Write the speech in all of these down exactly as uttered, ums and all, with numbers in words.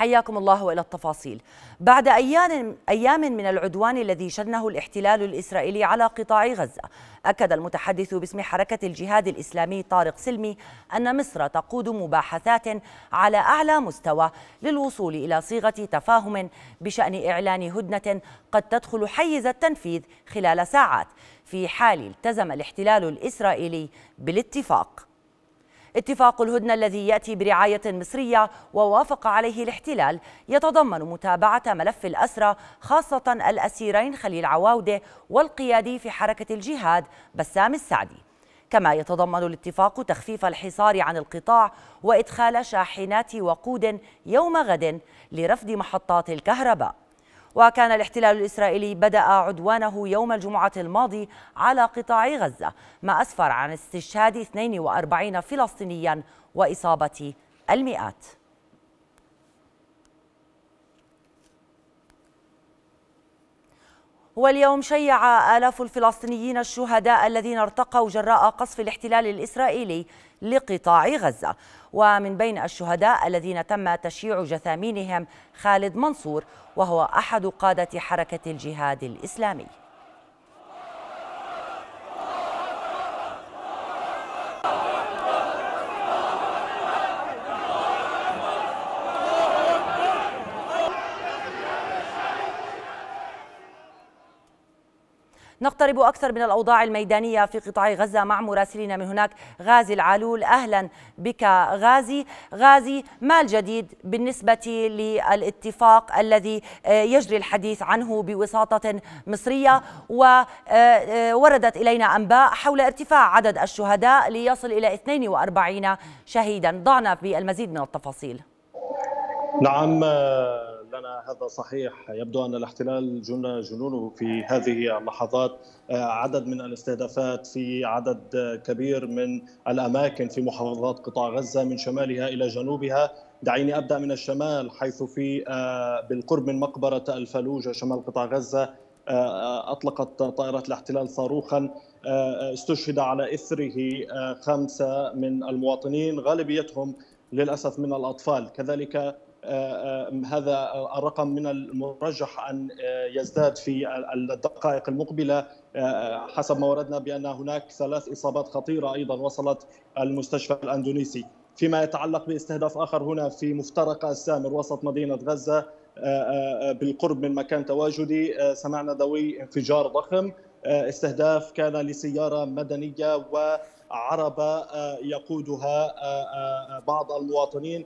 حياكم الله وإلى التفاصيل. بعد أيام أيام من العدوان الذي شنه الاحتلال الإسرائيلي على قطاع غزة، أكد المتحدث باسم حركة الجهاد الإسلامي طارق سلمي أن مصر تقود مباحثات على أعلى مستوى للوصول إلى صيغة تفاهم بشأن إعلان هدنة قد تدخل حيز التنفيذ خلال ساعات في حال التزم الاحتلال الإسرائيلي بالاتفاق. اتفاق الهدنة الذي يأتي برعاية مصرية ووافق عليه الاحتلال يتضمن متابعة ملف الأسرى، خاصة الأسيرين خليل عواودة والقيادي في حركة الجهاد بسام السعدي. كما يتضمن الاتفاق تخفيف الحصار عن القطاع وإدخال شاحنات وقود يوم غد لرفد محطات الكهرباء. وكان الاحتلال الإسرائيلي بدأ عدوانه يوم الجمعة الماضي على قطاع غزة، ما أسفر عن استشهاد اثنين وأربعين فلسطينيا وإصابة المئات. واليوم شيع آلاف الفلسطينيين الشهداء الذين ارتقوا جراء قصف الاحتلال الإسرائيلي لقطاع غزة، ومن بين الشهداء الذين تم تشييع جثامينهم خالد منصور، وهو أحد قادة حركة الجهاد الإسلامي. نقترب أكثر من الأوضاع الميدانية في قطاع غزة مع مراسلين من هناك. غازي العلول، أهلا بك غازي. غازي، ما الجديد بالنسبة للاتفاق الذي يجري الحديث عنه بوساطة مصرية، ووردت إلينا أنباء حول ارتفاع عدد الشهداء ليصل إلى اثنين وأربعين شهيدا؟ ضعنا بالمزيد من التفاصيل. نعم، لنا هذا صحيح. يبدو أن الاحتلال جن جنونه في هذه اللحظات. عدد من الاستهدافات في عدد كبير من الأماكن في محافظات قطاع غزة من شمالها إلى جنوبها. دعيني أبدأ من الشمال، حيث في بالقرب من مقبرة الفلوجة شمال قطاع غزة أطلقت طائرات الاحتلال صاروخا استشهد على إثره خمسة من المواطنين، غالبيتهم للأسف من الأطفال. كذلك هذا الرقم من المرجح أن يزداد في الدقائق المقبلة، حسب ما وردنا بأن هناك ثلاث إصابات خطيرة أيضا وصلت المستشفى الأندونيسي. فيما يتعلق باستهداف آخر هنا في مفترق السامر وسط مدينة غزة بالقرب من مكان تواجدي، سمعنا دوي انفجار ضخم. استهداف كان لسيارة مدنية وعربة يقودها بعض المواطنين،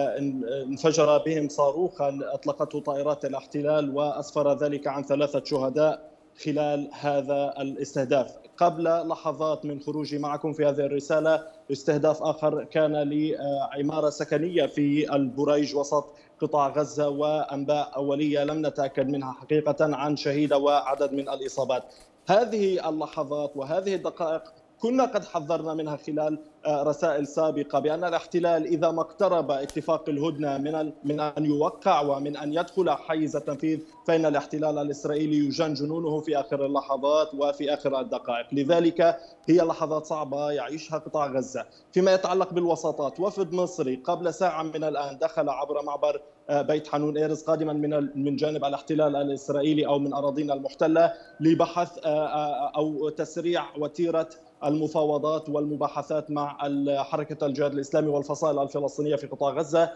انفجر بهم صاروخا أطلقته طائرات الاحتلال وأسفر ذلك عن ثلاثة شهداء خلال هذا الاستهداف. قبل لحظات من خروجي معكم في هذه الرسالة، استهداف آخر كان لعمارة سكنية في البريج وسط قطاع غزة، وأنباء أولية لم نتأكد منها حقيقة عن شهيدة وعدد من الإصابات. هذه اللحظات وهذه الدقائق كنا قد حذرنا منها خلال رسائل سابقة بأن الاحتلال إذا ما اقترب اتفاق الهدنة من من أن يوقع ومن أن يدخل حيز التنفيذ، فإن الاحتلال الإسرائيلي يجن جنونه في آخر اللحظات وفي آخر الدقائق. لذلك هي لحظات صعبة يعيشها قطاع غزة. فيما يتعلق بالوساطات، وفد مصري قبل ساعة من الآن دخل عبر معبر بيت حنون إيرز قادما من من جانب الاحتلال الإسرائيلي أو من أراضينا المحتلة لبحث أو تسريع وتيرة المفاوضات والمباحثات مع حركة الجهاد الإسلامي والفصائل الفلسطينية في قطاع غزة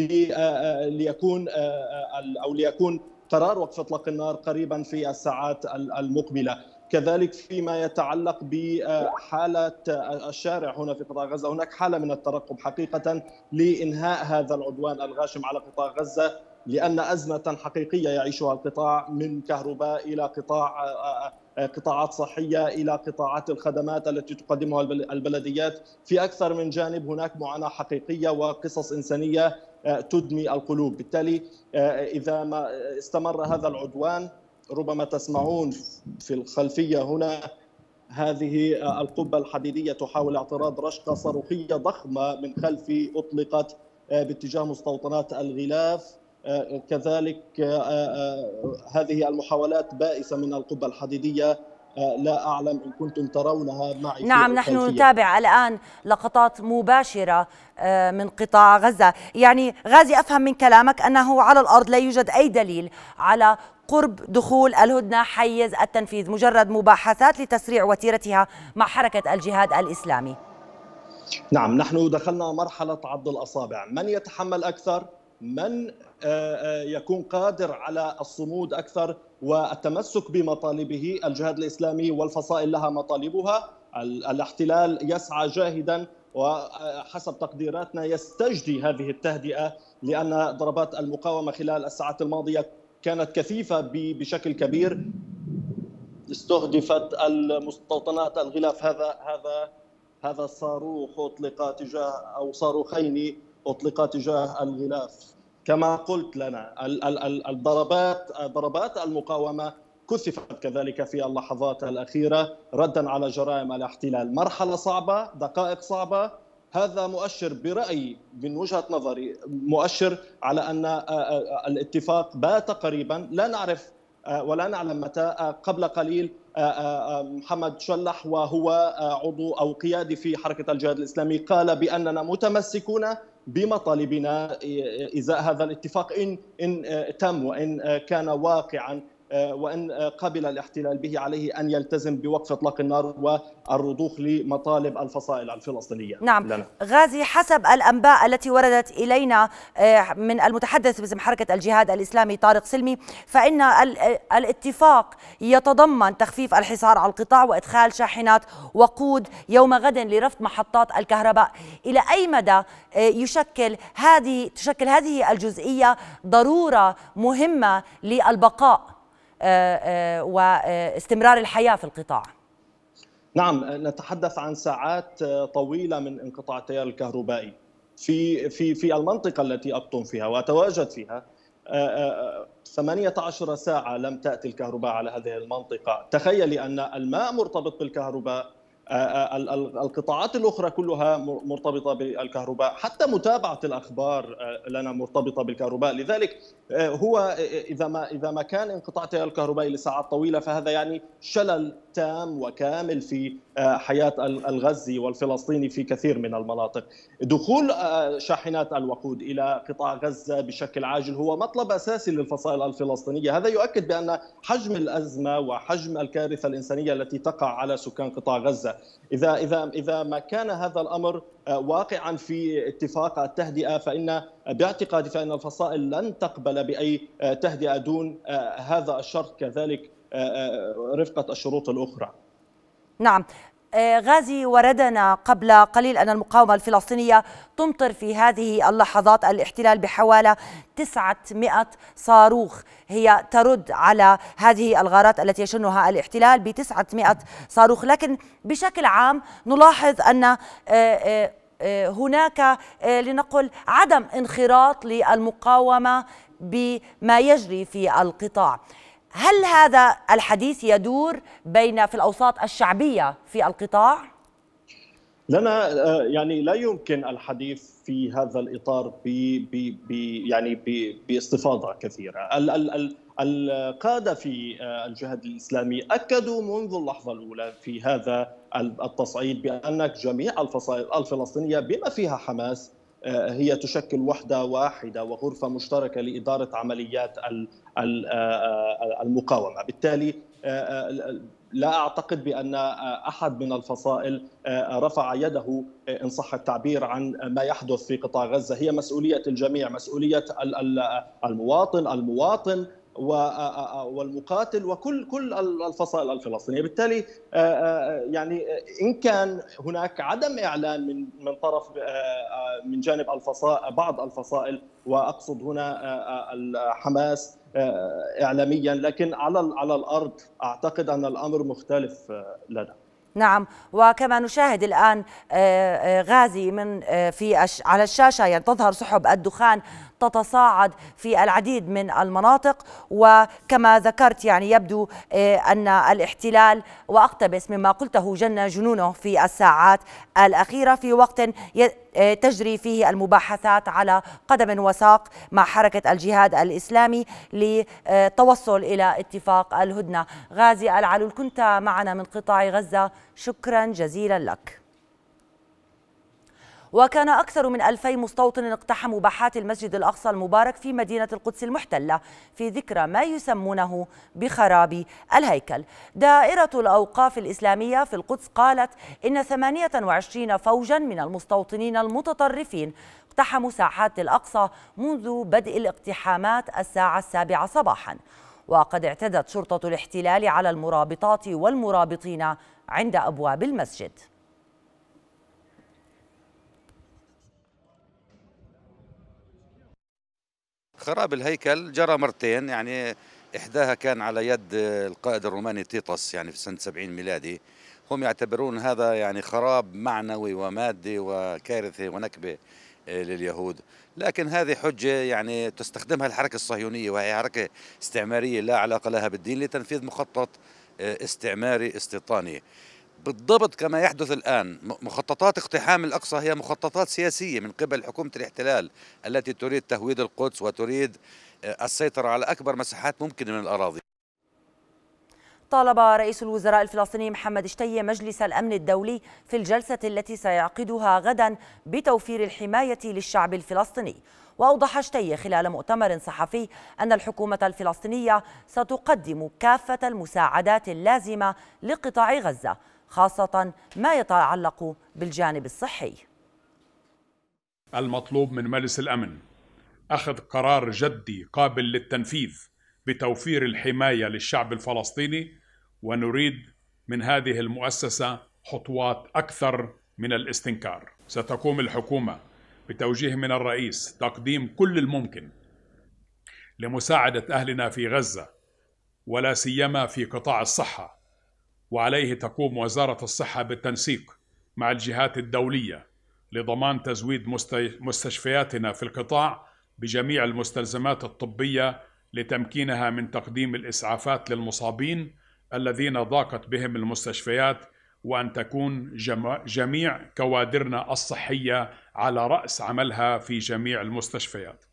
ليكون أو ليكون قرار وقف إطلاق النار قريبا في الساعات المقبلة. كذلك فيما يتعلق بحالة الشارع هنا في قطاع غزة، هناك حالة من الترقب حقيقة لإنهاء هذا العدوان الغاشم على قطاع غزة، لأن أزمة حقيقية يعيشها القطاع، من كهرباء إلى قطاع قطاعات صحية إلى قطاعات الخدمات التي تقدمها البلديات. في أكثر من جانب هناك معاناة حقيقية وقصص إنسانية تدمي القلوب. بالتالي إذا ما استمر هذا العدوان، ربما تسمعون في الخلفية هنا هذه القبة الحديدية تحاول اعتراض رشقة صاروخية ضخمة من خلف أطلقت باتجاه مستوطنات الغلاف. كذلك هذه المحاولات بائسة من القبة الحديدية لا أعلم إن كنتم ترونها معي. نعم، في نحن الخلفية. نتابع الآن لقطات مباشرة من قطاع غزة. يعني غازي، أفهم من كلامك أنه على الأرض لا يوجد أي دليل على قرب دخول الهدنة حيز التنفيذ، مجرد مباحثات لتسريع وتيرتها مع حركة الجهاد الإسلامي. نعم، نحن دخلنا مرحلة عض الأصابع، من يتحمل أكثر، من يكون قادر على الصمود أكثر والتمسك بمطالبه. الجهاد الإسلامي والفصائل لها مطالبها. الاحتلال يسعى جاهدا وحسب تقديراتنا يستجدي هذه التهدئة، لأن ضربات المقاومة خلال الساعات الماضية كانت كثيفة بشكل كبير، استهدفت المستوطنات الغلاف. هذا هذا هذا الصاروخ أطلق تجاه أو صاروخين أطلقا تجاه الغلاف. كما قلت لنا الضربات ضربات المقاومة كثفت كذلك في اللحظات الأخيرة ردا على جرائم الاحتلال. مرحلة صعبة، دقائق صعبة. هذا مؤشر برأيي من وجهة نظري، مؤشر على أن الاتفاق بات قريبا. لا نعرف ولا نعلم متى. قبل قليل محمد شلح وهو عضو أو قيادي في حركة الجهاد الإسلامي قال بأننا متمسكون بمطالبنا إزاء هذا الاتفاق إن إن تم وإن كان واقعا وإن قبل الاحتلال به. عليه أن يلتزم بوقف إطلاق النار والرضوخ لمطالب الفصائل الفلسطينية. نعم لنا. غازي، حسب الأنباء التي وردت إلينا من المتحدث باسم حركة الجهاد الإسلامي طارق سلمي، فإن الاتفاق يتضمن تخفيف الحصار على القطاع وإدخال شاحنات وقود يوم غد لرفض محطات الكهرباء. إلى أي مدى يشكل هذه تشكل هذه الجزئية ضرورة مهمة للبقاء واستمرار الحياة في القطاع؟ نعم، نتحدث عن ساعات طويلة من انقطاع التيار الكهربائي في في في المنطقة التي أقطن فيها وأتواجد فيها. ثمانية عشر ساعة لم تأتي الكهرباء على هذه المنطقة. تخيلي أن الماء مرتبط بالكهرباء، القطاعات الأخرى كلها مرتبطة بالكهرباء، حتى متابعة الأخبار لنا مرتبطة بالكهرباء. لذلك هو إذا ما إذا ما كان انقطاع التيار الكهربائي لساعات طويلة فهذا يعني شلل تام وكامل في حياة الغزي والفلسطيني في كثير من المناطق. دخول شاحنات الوقود إلى قطاع غزة بشكل عاجل هو مطلب أساسي للفصائل الفلسطينية. هذا يؤكد بأن حجم الأزمة وحجم الكارثة الإنسانية التي تقع على سكان قطاع غزة، إذا إذا إذا ما كان هذا الأمر واقعا في اتفاق التهدئة فإن باعتقادي فإن الفصائل لن تقبل بأي تهدئة دون هذا الشرط، كذلك رفقة الشروط الأخرى. نعم غازي، وردنا قبل قليل أن المقاومة الفلسطينية تمطر في هذه اللحظات الاحتلال بحوالي تسعمائة صاروخ. هي ترد على هذه الغارات التي يشنها الاحتلال ب تسعمائة صاروخ، لكن بشكل عام نلاحظ أن هناك لنقل عدم انخراط للمقاومة بما يجري في القطاع. هل هذا الحديث يدور بين في الأوساط الشعبية في القطاع؟ لنا يعني لا يمكن الحديث في هذا الإطار ب ب يعني باستفاضة كثيرة. القادة في الجهاد الإسلامي أكدوا منذ اللحظة الأولى في هذا التصعيد بأن جميع الفصائل الفلسطينية بما فيها حماس هي تشكل وحدة واحدة وغرفة مشتركة لإدارة عمليات المقاومة. بالتالي لا أعتقد بأن أحد من الفصائل رفع يده إن صح التعبير عن ما يحدث في قطاع غزة. هي مسؤولية الجميع، مسؤولية المواطن المواطن والمقاتل وكل كل الفصائل الفلسطينية. بالتالي يعني إن كان هناك عدم إعلان من من طرف من جانب الفصائل بعض الفصائل، وأقصد هنا حماس إعلاميا، لكن على على الأرض أعتقد أن الأمر مختلف لنا. نعم، وكما نشاهد الآن غازي من في على الشاشة يعني تظهر سحب الدخان تتصاعد في العديد من المناطق. وكما ذكرت يعني يبدو أن الاحتلال، وأقتبس مما قلته جن جنونه في الساعات الأخيرة، في وقت تجري فيه المباحثات على قدم وساق مع حركة الجهاد الإسلامي للتوصل إلى اتفاق الهدنة. غازي العلول، كنت معنا من قطاع غزة، شكرا جزيلا لك. وكان أكثر من ألفي مستوطن اقتحموا باحات المسجد الأقصى المبارك في مدينة القدس المحتلة في ذكرى ما يسمونه بخراب الهيكل. دائرة الأوقاف الإسلامية في القدس قالت إن ثمانية وعشرين فوجا من المستوطنين المتطرفين اقتحموا ساحات الأقصى منذ بدء الاقتحامات الساعة السابعة صباحا. وقد اعتدت شرطة الاحتلال على المرابطات والمرابطين عند أبواب المسجد. خراب الهيكل جرى مرتين، يعني إحداها كان على يد القائد الروماني تيطس يعني في سنة سبعين ميلادي. هم يعتبرون هذا يعني خراب معنوي ومادي وكارثة ونكبة لليهود، لكن هذه حجة يعني تستخدمها الحركة الصهيونية، وهي حركة استعمارية لا علاقة لها بالدين، لتنفيذ مخطط استعماري استيطاني. بالضبط كما يحدث الآن. مخططات اقتحام الأقصى هي مخططات سياسية من قبل حكومة الاحتلال التي تريد تهويد القدس وتريد السيطرة على أكبر مساحات ممكنة من الأراضي. طالب رئيس الوزراء الفلسطيني محمد شتية مجلس الأمن الدولي في الجلسة التي سيعقدها غدا بتوفير الحماية للشعب الفلسطيني. وأوضح شتية خلال مؤتمر صحفي أن الحكومة الفلسطينية ستقدم كافة المساعدات اللازمة لقطاع غزة، خاصة ما يتعلق بالجانب الصحي. المطلوب من مجلس الأمن أخذ قرار جدي قابل للتنفيذ بتوفير الحماية للشعب الفلسطيني، ونريد من هذه المؤسسة خطوات أكثر من الاستنكار. ستقوم الحكومة بتوجيه من الرئيس تقديم كل الممكن لمساعدة أهلنا في غزة، ولا سيما في قطاع الصحة، وعليه تقوم وزارة الصحة بالتنسيق مع الجهات الدولية لضمان تزويد مستشفياتنا في القطاع بجميع المستلزمات الطبية لتمكينها من تقديم الإسعافات للمصابين الذين ضاقت بهم المستشفيات، وأن تكون جميع كوادرنا الصحية على رأس عملها في جميع المستشفيات.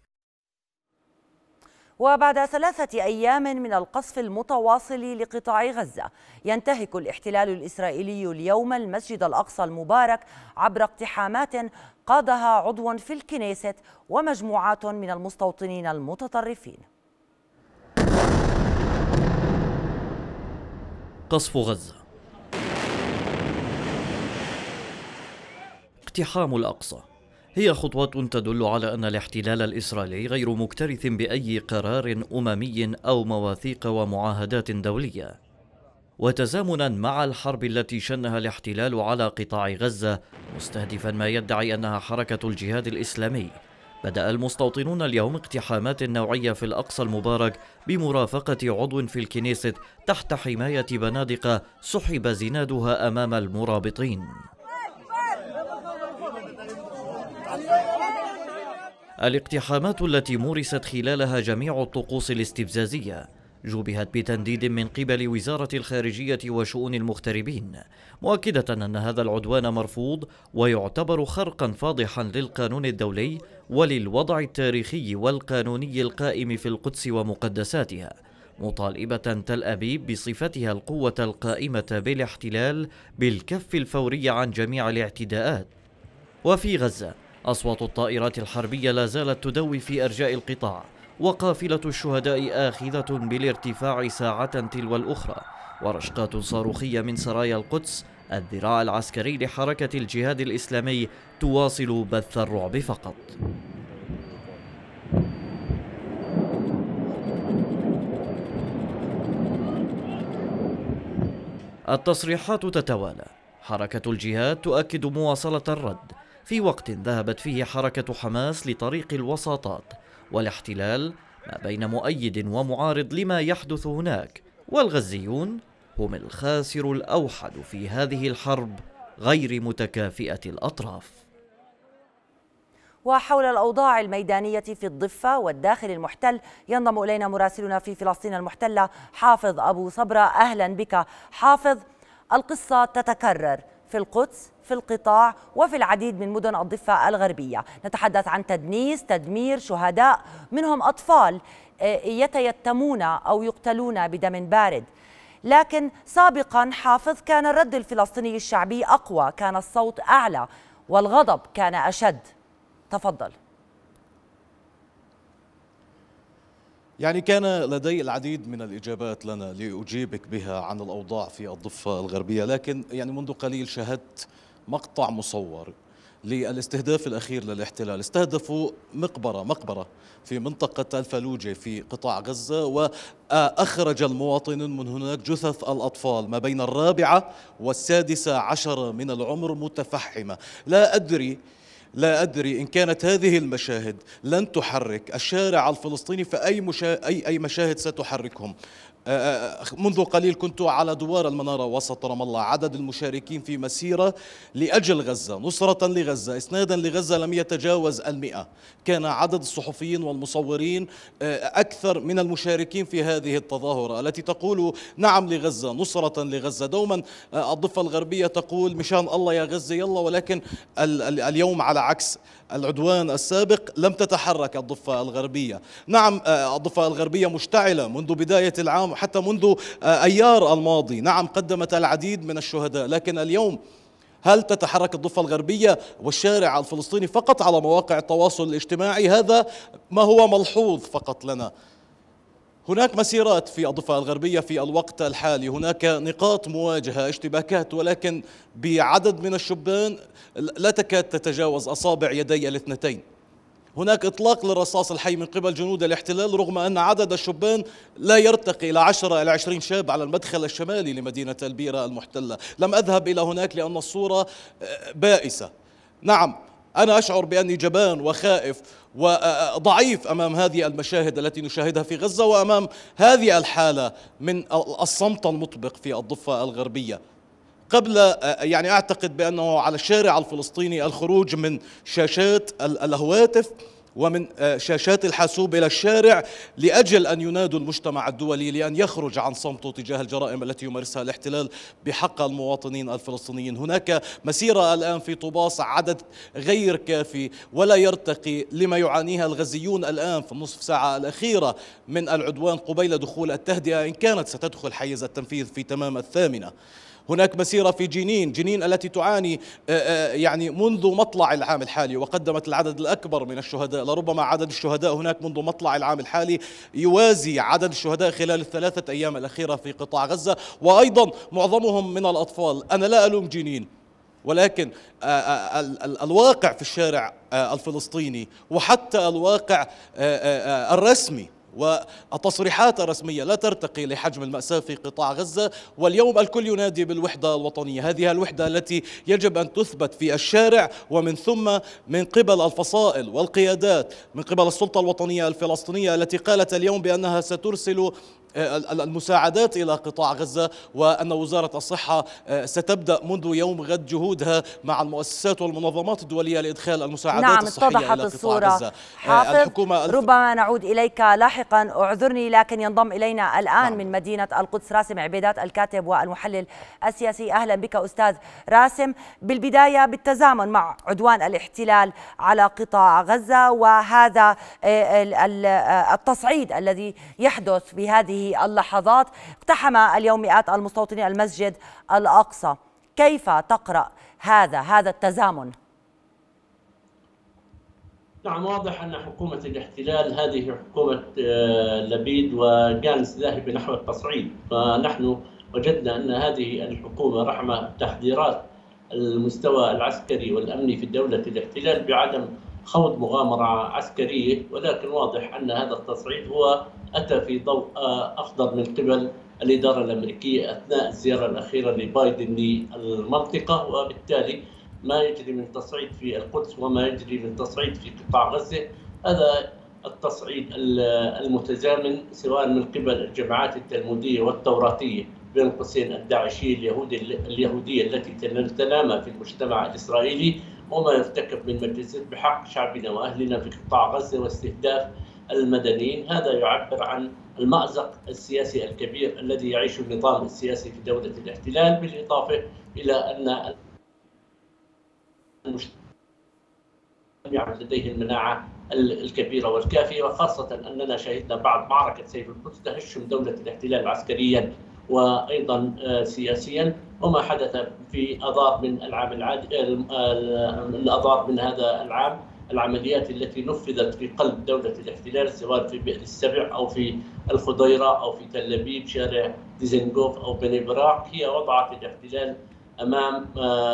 وبعد ثلاثة أيام من القصف المتواصل لقطاع غزة، ينتهك الاحتلال الإسرائيلي اليوم المسجد الأقصى المبارك عبر اقتحامات قادها عضو في الكنيست ومجموعات من المستوطنين المتطرفين. قصف غزة، اقتحام الأقصى، هي خطوات تدل على أن الاحتلال الإسرائيلي غير مكترث بأي قرار أممي أو مواثيق ومعاهدات دولية. وتزامنا مع الحرب التي شنها الاحتلال على قطاع غزة مستهدفا ما يدعي أنها حركة الجهاد الإسلامي، بدأ المستوطنون اليوم اقتحامات نوعية في الأقصى المبارك بمرافقة عضو في الكنيست تحت حماية بنادق سحب زنادها أمام المرابطين. الاقتحامات التي مورست خلالها جميع الطقوس الاستفزازية جوبهت بتنديد من قبل وزارة الخارجية وشؤون المغتربين، مؤكدة أن هذا العدوان مرفوض ويعتبر خرقا فاضحا للقانون الدولي وللوضع التاريخي والقانوني القائم في القدس ومقدساتها، مطالبة تل أبيب بصفتها القوة القائمة بالاحتلال بالكف الفوري عن جميع الاعتداءات. وفي غزة أصوات الطائرات الحربية لا زالت تدوي في أرجاء القطاع، وقافلة الشهداء آخذة بالارتفاع ساعة تلو الأخرى، ورشقات صاروخية من سرايا القدس الذراع العسكري لحركة الجهاد الإسلامي تواصل بث الرعب فقط. التصريحات تتوالى، حركة الجهاد تؤكد مواصلة الرد في وقت ذهبت فيه حركة حماس لطريق الوساطات، والاحتلال ما بين مؤيد ومعارض لما يحدث هناك، والغزيون هم الخاسر الأوحد في هذه الحرب غير متكافئة الأطراف. وحول الأوضاع الميدانية في الضفة والداخل المحتل ينضم إلينا مراسلنا في فلسطين المحتلة حافظ أبو صبرة. أهلا بك حافظ. القصة تتكرر في القدس، في القطاع، وفي العديد من مدن الضفة الغربية. نتحدث عن تدنيس، تدمير، شهداء منهم أطفال يتيتمون أو يقتلون بدم بارد. لكن سابقا حافظ كان الرد الفلسطيني الشعبي أقوى، كان الصوت أعلى والغضب كان أشد. تفضل. يعني كان لدي العديد من الإجابات لنا لأجيبك بها عن الأوضاع في الضفة الغربية، لكن يعني منذ قليل شاهدت مقطع مصور للاستهداف الأخير للاحتلال. استهدفوا مقبرة مقبرة في منطقة الفلوجة في قطاع غزة، وأخرج المواطنون من هناك جثث الأطفال ما بين الرابعة والسادسة عشر من العمر متفحمة. لا أدري لا أدري إن كانت هذه المشاهد لن تحرك الشارع الفلسطيني فأي مشا... أي أي مشاهد ستحركهم. منذ قليل كنت على دوار المنارة وسط رام الله. عدد المشاركين في مسيرة لأجل غزة، نصرة لغزة، إسنادا لغزة لم يتجاوز المئة. كان عدد الصحفيين والمصورين أكثر من المشاركين في هذه التظاهرة التي تقول نعم لغزة، نصرة لغزة. دوما الضفة الغربية تقول مشان الله يا غزة يلا، ولكن اليوم على عكس العدوان السابق لم تتحرك الضفة الغربية. نعم الضفة الغربية مشتعلة منذ بداية العام حتى منذ أيار الماضي. نعم قدمت العديد من الشهداء، لكن اليوم هل تتحرك الضفة الغربية والشارع الفلسطيني فقط على مواقع التواصل الاجتماعي؟ هذا ما هو ملحوظ فقط لنا. هناك مسيرات في الضفة الغربية في الوقت الحالي، هناك نقاط مواجهة، اشتباكات، ولكن بعدد من الشبان لا تكاد تتجاوز أصابع يدي الاثنتين. هناك إطلاق للرصاص الحي من قبل جنود الاحتلال رغم أن عدد الشبان لا يرتقي إلى عشرة إلى عشرين شاب على المدخل الشمالي لمدينة البيرة المحتلة. لم أذهب إلى هناك لأن الصورة بائسة. نعم أنا أشعر بأني جبان وخائف وضعيف أمام هذه المشاهد التي نشاهدها في غزة وأمام هذه الحالة من الصمت المطبق في الضفة الغربية. قبل يعني أعتقد بأنه على الشارع الفلسطيني الخروج من شاشات الهواتف ومن شاشات الحاسوب إلى الشارع لأجل أن ينادوا المجتمع الدولي لأن يخرج عن صمته تجاه الجرائم التي يمارسها الاحتلال بحق المواطنين الفلسطينيين. هناك مسيرة الآن في طوباس، عدد غير كافي ولا يرتقي لما يعانيها الغزيون الآن في النصف ساعة الأخيرة من العدوان قبيل دخول التهدئة، إن كانت ستدخل حيز التنفيذ في تمام الثامنة. هناك مسيرة في جنين، جنين التي تعاني يعني منذ مطلع العام الحالي وقدمت العدد الأكبر من الشهداء. لربما عدد الشهداء هناك منذ مطلع العام الحالي يوازي عدد الشهداء خلال الثلاثة أيام الأخيرة في قطاع غزة، وأيضا معظمهم من الأطفال. أنا لا ألوم جنين، ولكن الواقع في الشارع الفلسطيني وحتى الواقع الرسمي والتصريحات الرسمية لا ترتقي لحجم المأساة في قطاع غزة. واليوم الكل ينادي بالوحدة الوطنية، هذه الوحدة التي يجب أن تثبت في الشارع ومن ثم من قبل الفصائل والقيادات، من قبل السلطة الوطنية الفلسطينية التي قالت اليوم بأنها سترسل المساعدات إلى قطاع غزة، وأن وزارة الصحة ستبدأ منذ يوم غد جهودها مع المؤسسات والمنظمات الدولية لإدخال المساعدات نعم الصحية إلى قطاع الصورة. غزة. حافظ الحكومة الف... ربما نعود إليك لاحقا، أعذرني، لكن ينضم إلينا الآن نعم. من مدينة القدس راسم عبيدات الكاتب والمحلل السياسي. أهلا بك أستاذ راسم. بالبداية بالتزامن مع عدوان الاحتلال على قطاع غزة وهذا التصعيد الذي يحدث في هذه اللحظات، اقتحم اليوم مئات المستوطنين المسجد الأقصى، كيف تقرأ هذا هذا التزامن؟ نعم، واضح أن حكومة الاحتلال هذه حكومة لبيد وجانس ذاهب نحو التصعيد. فنحن وجدنا أن هذه الحكومة رغم تحذيرات المستوى العسكري والأمني في دولة الاحتلال بعدم خوض مغامرة عسكرية، ولكن واضح أن هذا التصعيد هو أتى في ضوء أخضر من قبل الإدارة الأمريكية أثناء الزيارة الأخيرة لبايدن للمنطقة، وبالتالي ما يجري من تصعيد في القدس وما يجري من تصعيد في قطاع غزة هذا التصعيد المتزامن سواء من قبل الجماعات التلمودية والتوراتية بين قوسين الداعشية اليهودية التي تنامى في المجتمع الإسرائيلي، وما يرتكب من مجازر بحق شعبنا وأهلنا في قطاع غزة واستهداف المدنيين. هذا يعبر عن المأزق السياسي الكبير الذي يعيشه النظام السياسي في دولة الاحتلال، بالإضافة إلى أن المجتمع يعد لديه المناعة الكبيرة والكافية، وخاصة أننا شهدنا بعد معركة سيف القدس تهشم دولة الاحتلال عسكريا وأيضا سياسيا، وما حدث في أذار من العام العادي الأذار من هذا العام، العمليات التي نفذت في قلب دولة الاحتلال سواء في بئر السبع أو في الخضيرة أو في تل أبيب شارع ديزنغوف أو بني براق، هي وضعت الاحتلال أمام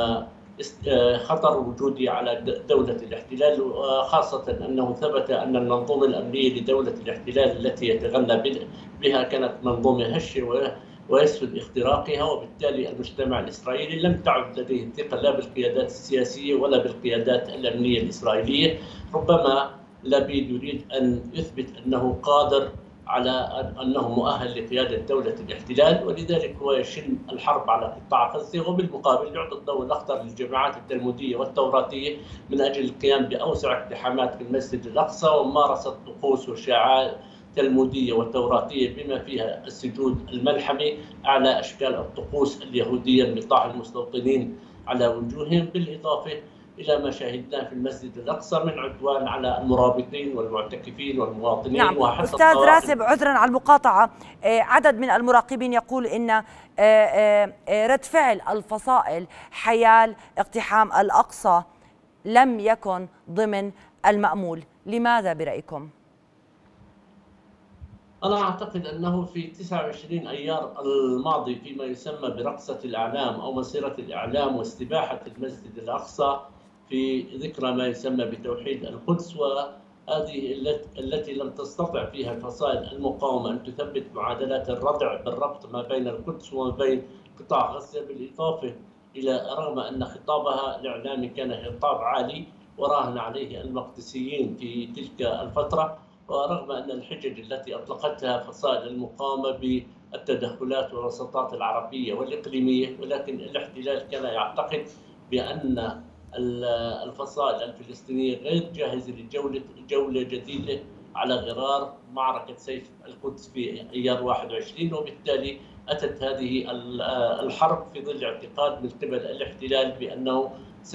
خطر وجودي على دولة الاحتلال، وخاصة أنه ثبت أن المنظومة الأمنية لدولة الاحتلال التي يتغنى بها كانت منظومة هشة ويسفل اختراقها، وبالتالي المجتمع الإسرائيلي لم تعد لديه الثقة لا بالقيادات السياسية ولا بالقيادات الأمنية الإسرائيلية. ربما لبيد يريد أن يثبت أنه قادر على أنه مؤهل لقيادة دولة الاحتلال، ولذلك هو يشن الحرب على قطاع غزة، وبالمقابل يعطي الضوء الأخضر للجماعات التلمودية والتوراتية من أجل القيام بأوسع اقتحامات في المسجد الأقصى وممارسة طقوس وشعائر تلمودية وتوراتية بما فيها السجود الملحمي أعلى أشكال الطقوس اليهودية المطاح المستوطنين على وجوههم، بالإضافة إلى ما شاهدناه في المسجد الأقصى من عدوان على المرابطين والمعتكفين والمواطنين. نعم أستاذ راسب، عذرا على المقاطعة، عدد من المراقبين يقول إن رد فعل الفصائل حيال اقتحام الأقصى لم يكن ضمن المأمول، لماذا برأيكم؟ أنا أعتقد أنه في تسعة وعشرين أيار الماضي فيما يسمى برقصة الأعلام أو مسيرة الإعلام واستباحة المسجد الأقصى في ذكرى ما يسمى بتوحيد القدس، وهذه التي لم تستطع فيها الفصائل المقاومة أن تثبت معادلات الردع بالربط ما بين القدس وما بين قطاع غزة، بالإضافة إلى رغم أن خطابها الإعلامي كان خطاب عالي وراهن عليه المقدسيين في تلك الفترة، ورغم أن الحجج التي أطلقتها فصائل المقاومة بالتدخلات والوساطات العربية والإقليمية، ولكن الاحتلال كان يعتقد بأن الفصائل الفلسطينية غير جاهزة لجولة جولة جديدة على غرار معركة سيف القدس في أيار واحد وعشرين، وبالتالي أتت هذه الحرب في ظل اعتقاد من قبل الاحتلال بأنه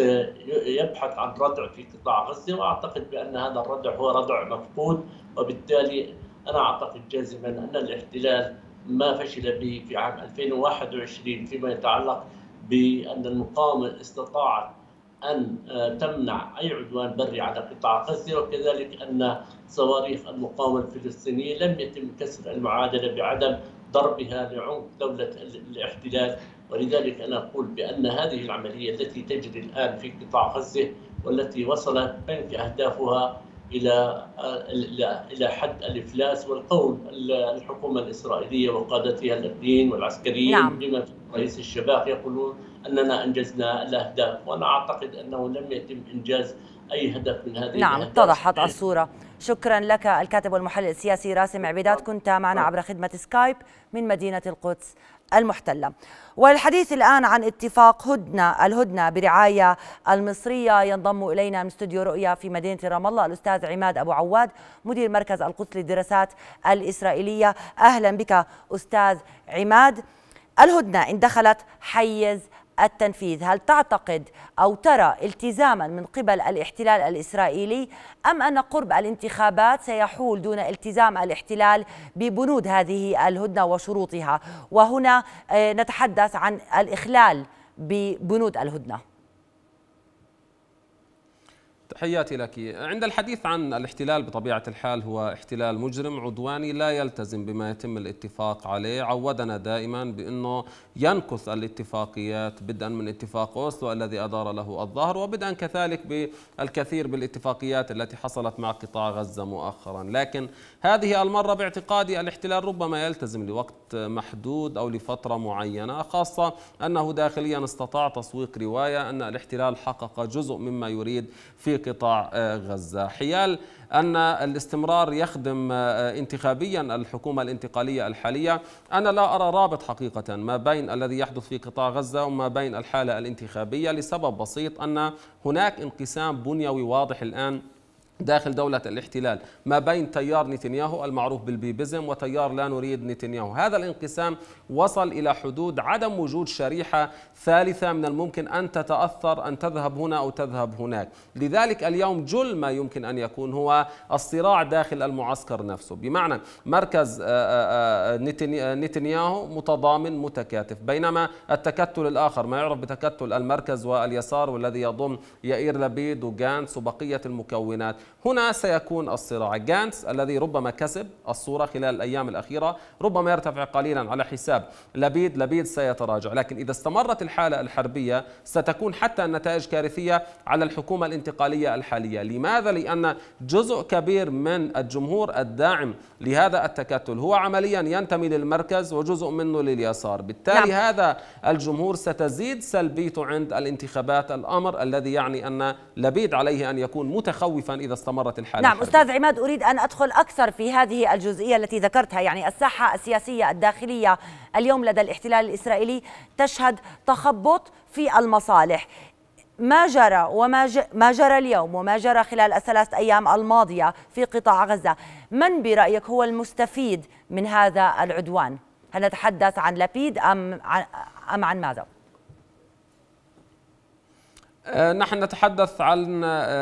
سيبحث عن ردع في قطاع غزة، وأعتقد بأن هذا الردع هو ردع مفقود، وبالتالي أنا أعتقد جازما أن الاحتلال ما فشل به في عام ألفين وواحد وعشرين فيما يتعلق بأن المقاومة استطاعت أن تمنع أي عدوان بري على قطاع غزة، وكذلك أن صواريخ المقاومة الفلسطينية لم يتم كسر المعادلة بعدم ضربها لعمق دولة الاحتلال. ولذلك أنا أقول بأن هذه العملية التي تجري الآن في قطاع غزة والتي وصلت بنك أهدافها إلى إلى حد الإفلاس، والقول الحكومة الإسرائيلية وقادتها الأمنيين والعسكريين نعم. بما في رئيس الشباب يقولون أننا أنجزنا الأهداف، وأنا أعتقد أنه لم يتم إنجاز أي هدف من هذه نعم الأهداف. اتضحت الصورة. شكرا لك الكاتب والمحلل السياسي راسم عبيدات، كنت معنا عبر خدمة سكايب من مدينة القدس المحتلة. والحديث الآن عن اتفاق هدنة الهدنة برعاية المصرية، ينضم إلينا من استوديو رؤيا في مدينة رام الله الأستاذ عماد أبو عواد مدير مركز القدس للدراسات الإسرائيلية. أهلا بك أستاذ عماد. الهدنة إن دخلت حيز التنفيذ، هل تعتقد أو ترى التزاما من قبل الاحتلال الإسرائيلي، أم أن قرب الانتخابات سيحول دون التزام الاحتلال ببنود هذه الهدنة وشروطها؟ وهنا نتحدث عن الإخلال ببنود الهدنة. تحياتي لك. عند الحديث عن الاحتلال بطبيعة الحال هو احتلال مجرم عدواني لا يلتزم بما يتم الاتفاق عليه، عودنا دائما بأنه ينكث الاتفاقيات بدءا من اتفاق أوسلو الذي أدار له الظهر، وبدءا كذلك بالكثير بالاتفاقيات التي حصلت مع قطاع غزة مؤخرا. لكن هذه المرة باعتقادي الاحتلال ربما يلتزم لوقت محدود أو لفترة معينة، خاصة أنه داخليا استطاع تسويق رواية أن الاحتلال حقق جزء مما يريد في قطاع غزة، حيال أن الاستمرار يخدم انتخابيا الحكومة الانتقالية الحالية. أنا لا أرى رابط حقيقة ما بين الذي يحدث في قطاع غزة وما بين الحالة الانتخابية، لسبب بسيط، أن هناك انقسام بنيوي واضح الآن داخل دولة الاحتلال ما بين تيار نتنياهو المعروف بالبيبزم وتيار لا نريد نتنياهو. هذا الانقسام وصل إلى حدود عدم وجود شريحة ثالثة من الممكن أن تتأثر، أن تذهب هنا أو تذهب هناك. لذلك اليوم جل ما يمكن أن يكون هو الصراع داخل المعسكر نفسه، بمعنى مركز نتنياهو متضامن متكاتف، بينما التكتل الآخر ما يعرف بتكتل المركز واليسار والذي يضم يائير لبيد وغانتس وبقية المكونات. هنا سيكون الصراع. غانتس الذي ربما كسب الصورة خلال الأيام الأخيرة ربما يرتفع قليلا على حساب لبيد، لبيد سيتراجع، لكن إذا استمرت الحالة الحربية ستكون حتى النتائج كارثية على الحكومة الانتقالية الحالية. لماذا؟ لأن جزء كبير من الجمهور الداعم لهذا التكتل هو عمليا ينتمي للمركز وجزء منه لليسار، بالتالي نعم. هذا الجمهور ستزيد سلبيته عند الانتخابات، الأمر الذي يعني أن لبيد عليه أن يكون متخوفا إذا استمرت الحالة. نعم أستاذ عماد، أريد أن أدخل أكثر في هذه الجزئية التي ذكرتها، يعني الساحة السياسية الداخلية اليوم لدى الاحتلال الإسرائيلي تشهد تخبط في المصالح. ما جرى وما ما جرى اليوم وما جرى خلال الثلاث أيام الماضية في قطاع غزة، من برأيك هو المستفيد من هذا العدوان؟ هل نتحدث عن لبيد أم عن, أم عن ماذا؟ نحن نتحدث عن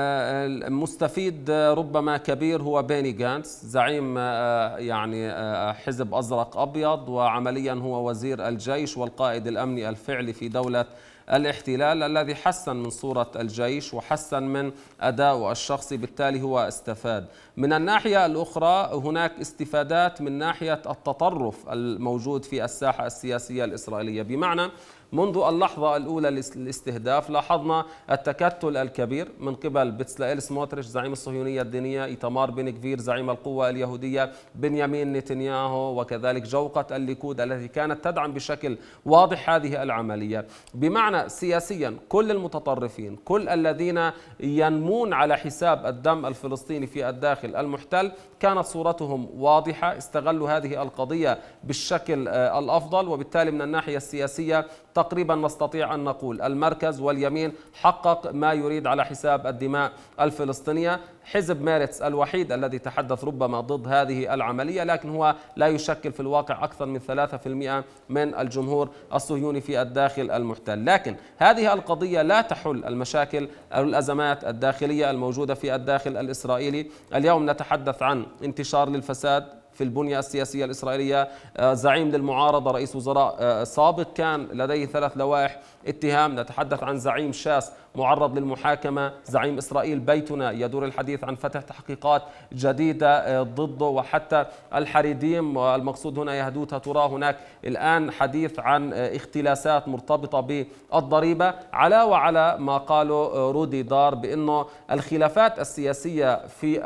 مستفيد ربما كبير هو بيني غانتس، زعيم يعني حزب أزرق أبيض، وعمليا هو وزير الجيش والقائد الأمني الفعلي في دولة الاحتلال، الذي حسن من صورة الجيش وحسن من أدائه الشخصي، بالتالي هو استفاد. من الناحية الأخرى هناك استفادات من ناحية التطرف الموجود في الساحة السياسية الإسرائيلية، بمعنى منذ اللحظة الأولى للاستهداف لاحظنا التكتل الكبير من قبل بتسلائيل سموتريش زعيم الصهيونية الدينية، إيتمار بن غفير زعيم القوة اليهودية، بنيامين نتنياهو، وكذلك جوقة الليكود التي كانت تدعم بشكل واضح هذه العملية. بمعنى سياسيا كل المتطرفين، كل الذين ينمون على حساب الدم الفلسطيني في الداخل المحتل كانت صورتهم واضحة، استغلوا هذه القضية بالشكل الأفضل، وبالتالي من الناحية السياسية تقريبا نستطيع أن نقول المركز واليمين حقق ما يريد على حساب الدماء الفلسطينية. حزب ميرتس الوحيد الذي تحدث ربما ضد هذه العملية، لكن هو لا يشكل في الواقع أكثر من ثلاثة بالمئة من الجمهور الصهيوني في الداخل المحتل. لكن هذه القضية لا تحل المشاكل أو الأزمات الداخلية الموجودة في الداخل الإسرائيلي. اليوم نتحدث عن انتشار للفساد في البنية السياسية الإسرائيلية، زعيم للمعارضة رئيس وزراء سابق كان لديه ثلاث لوائح اتهام، نتحدث عن زعيم شاس معرض للمحاكمة، زعيم إسرائيل بيتنا يدور الحديث عن فتح تحقيقات جديدة ضده، وحتى الحريديم والمقصود هنا يهدوتها ترى هناك الآن حديث عن اختلاسات مرتبطة بالضريبة، على وعلى ما قاله رودي دار بأنه الخلافات السياسية في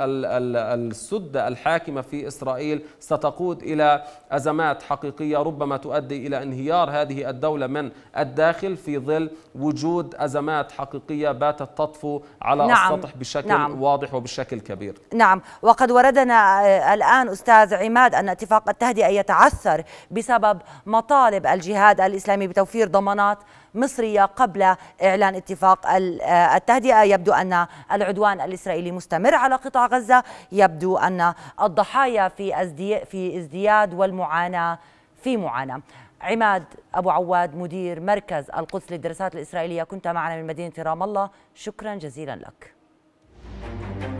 السدة الحاكمة في إسرائيل ستقود إلى أزمات حقيقية ربما تؤدي إلى انهيار هذه الدولة من الداخل في ظل وجود أزمات حقيقية باتت تطفو على نعم. السطح بشكل نعم. واضح وبشكل كبير. نعم، وقد وردنا الآن أستاذ عماد أن اتفاق التهدئة يتعثر بسبب مطالب الجهاد الإسلامي بتوفير ضمانات مصرية قبل إعلان اتفاق التهدئة. يبدو أن العدوان الإسرائيلي مستمر على قطاع غزة، يبدو أن الضحايا في ازدياد والمعاناة في معاناة. عماد أبو عواد مدير مركز القدس للدراسات الإسرائيلية، كنت معنا من مدينة رام الله، شكرا جزيلا لك.